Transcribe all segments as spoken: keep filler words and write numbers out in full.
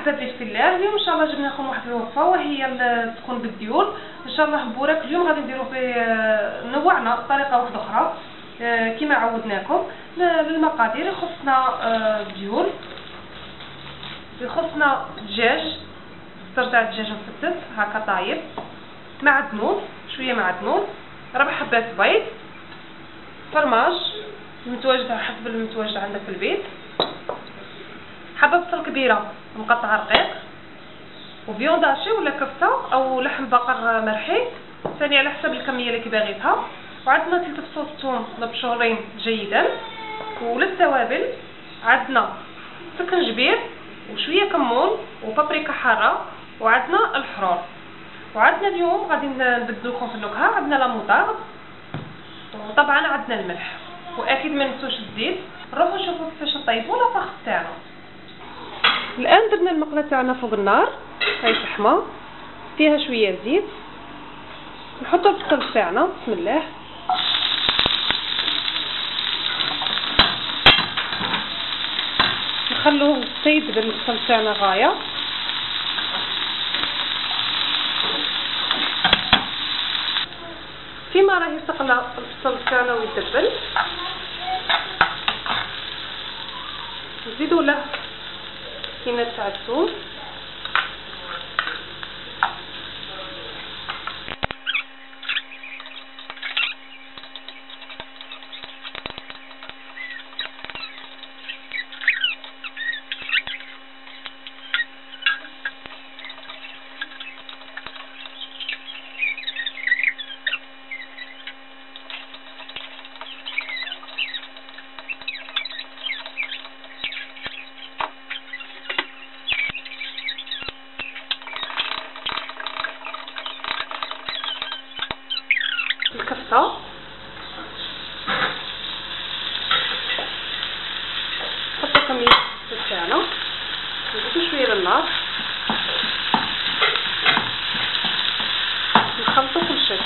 مرحبا بك في الله. اليوم ان شاء الله جبنا لكم واحد الوصفه وهي تكون بالديول ان شاء الله بوراك. اليوم غادي نديرو به نوعنا بطريقه واحده اخرى كما عودناكم. للمقادير خصنا ديول، خصنا دجاج، طرد دجاج مفتت هكا طايب، معدنوس شويه معدنوس، ربع حبات بيض، فرماج المتواجد على حسب المتواجد عندك في البيت، حبه بصل كبيره مقطعه رقيق، وفيونداشي ولا كفته او لحم بقر مرحي ثاني على حسب الكميه اللي كيباغيتها. وعندنا ثلاث فصوص ثوم مبشورين جيدا. وللتوابل عندنا سكنجبير وشويه كمون وبابريكا حاره، وعندنا الحرور. وعندنا اليوم غادي نبدلو لكم في النكهه، عندنا لا موطارد، وطبعا عندنا الملح، واكيد ما ننسوش الزيت. نروحو نشوفو كيفاش نطيبو لاطاخ تاعنا. الان درنا المقله تاعنا فوق النار، هاي فحمه فيها شويه زيت، نحطو البصل تاعنا بسم الله، نخلوه يطيب البصل تاعنا غايه. فيما راه يسقنا البصل تاعنا ويدبل نزيدو له كينات تاع الثوم، الكفته، نحطو كمية الكفته تاعنا، نزيدو شويه للنار، نخلطو كل شيء.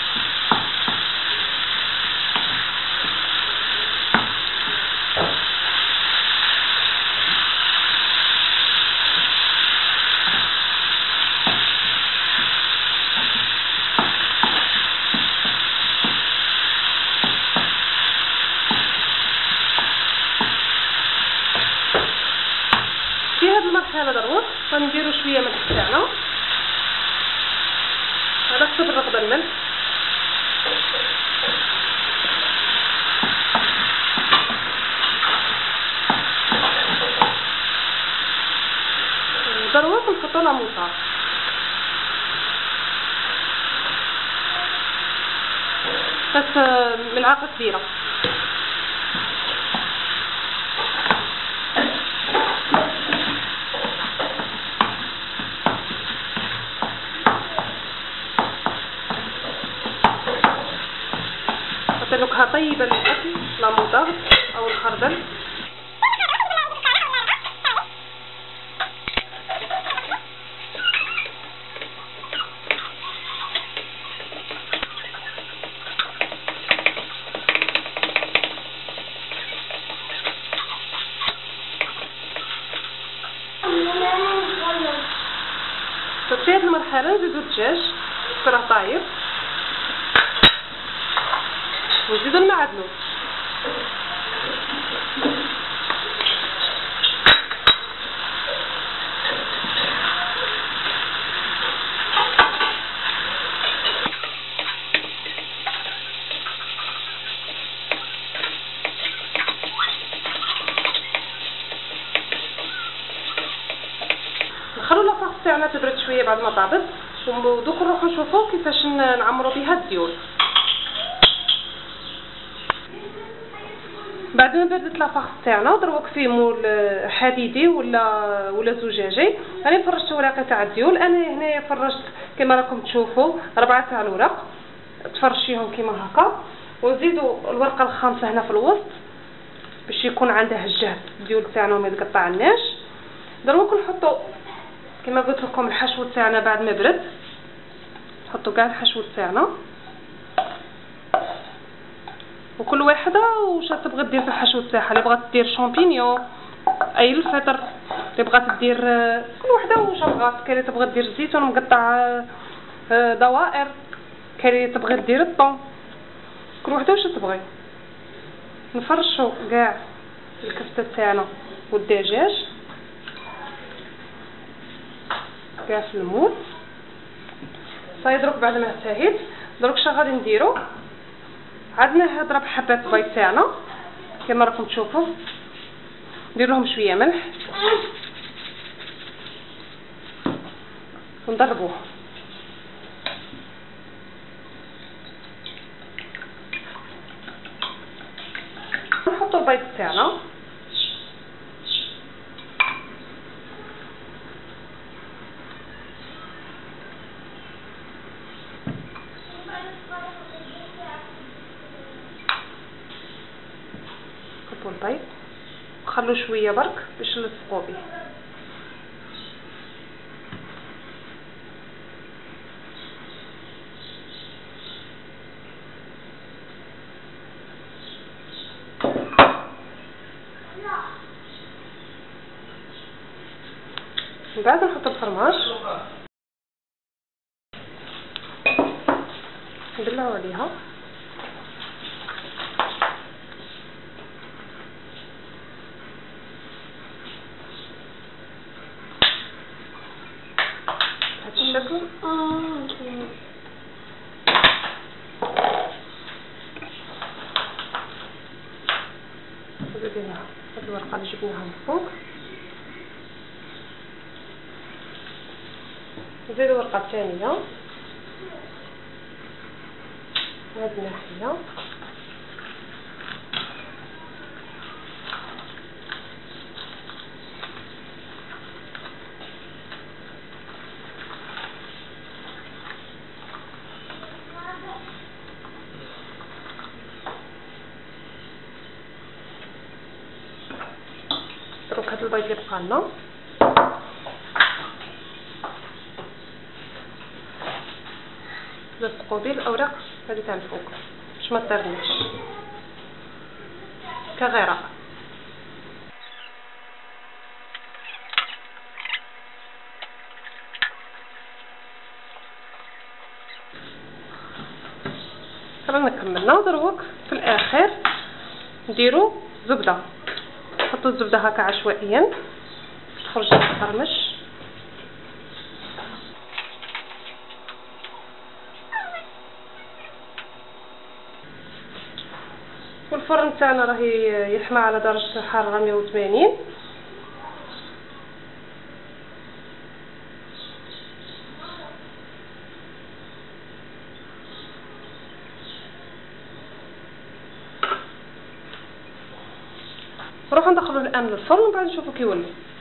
في هذه المرحله دروك غنديرو شويه ملح تاعنا، على حسب الرغبه الملح، دروك نحطو لا موطا، بس ملعقه كبيره. نكهه طيبه للاكل، لا موطارد او الخردل. في هذه المرحله نزيدو الدجاج راه طايب، ونزيدو المعدنوس، نخلو لاطاخ تاعنا تبرد شويه بعد ما طابت، ودوك نروحو نشوفو كيفاش نعمرو بها الديول. بعد ما بردت لاطاخ تاعنا دروك فيه مول حديدي ولا ولا زجاجي. انا فرشت ورقه تاع الديول، انا هنايا فرشت كما راكم تشوفوا ربعه تاع الورق، تفرشيهم كيما هكا، ونزيدوا الورقه الخامسه هنا في الوسط باش يكون عندها الجهد الديول تاعنا وما يتقطعناش. دروك نحطوا كما قلت لكم الحشو تاعنا بعد ما برد، نحطوا كاع الحشو تاعنا، وكل واحده واش تبغي دير في الحشو تاعها. اللي بغات دير شامبينيون اي الفطر اللي بغات دير كل وحده واش بغات. كاين اللي تبغى دير الزيتون مقطع دوائر، كاين اللي تبغي دير الطون، كل وحده واش تبغي. نفرشوا كاع الكفته تاعنا والدجاج كاع في المول. صاي دروك بعد ما انتهيت دروك شنو غادي نديرو؟ عندنا هاد ربع حبات البيض تاعنا كما راكم تشوفوا، ندير لهم شويه ملح ونضربوه. نحطوا البيض تاعنا نحطوا البيض وخلوا شويه برك باش نلصقوا به. من بعد نحط الفرماج ندلعو عليها. بهذا الشكل زيدينا هاد الورقه اللي جبناها من فوق، نزيد الورقه الثانيه هاد الناحيه، دروك هاد البيض اللي بقى لنا نلصقو به الاوراق هذه تاع الفوق باش ما تطيرناش كغيره. رانا كملنا. دروك في الاخر نديرو زبده، نحطو الزبده هكا عشوائيا تخرج تقرمش. والفرن تاعنا راه يحمى على درجه حراره مية وثمانين. نروحو ندخلو الان للفرن وبعد نشوفو كيولي.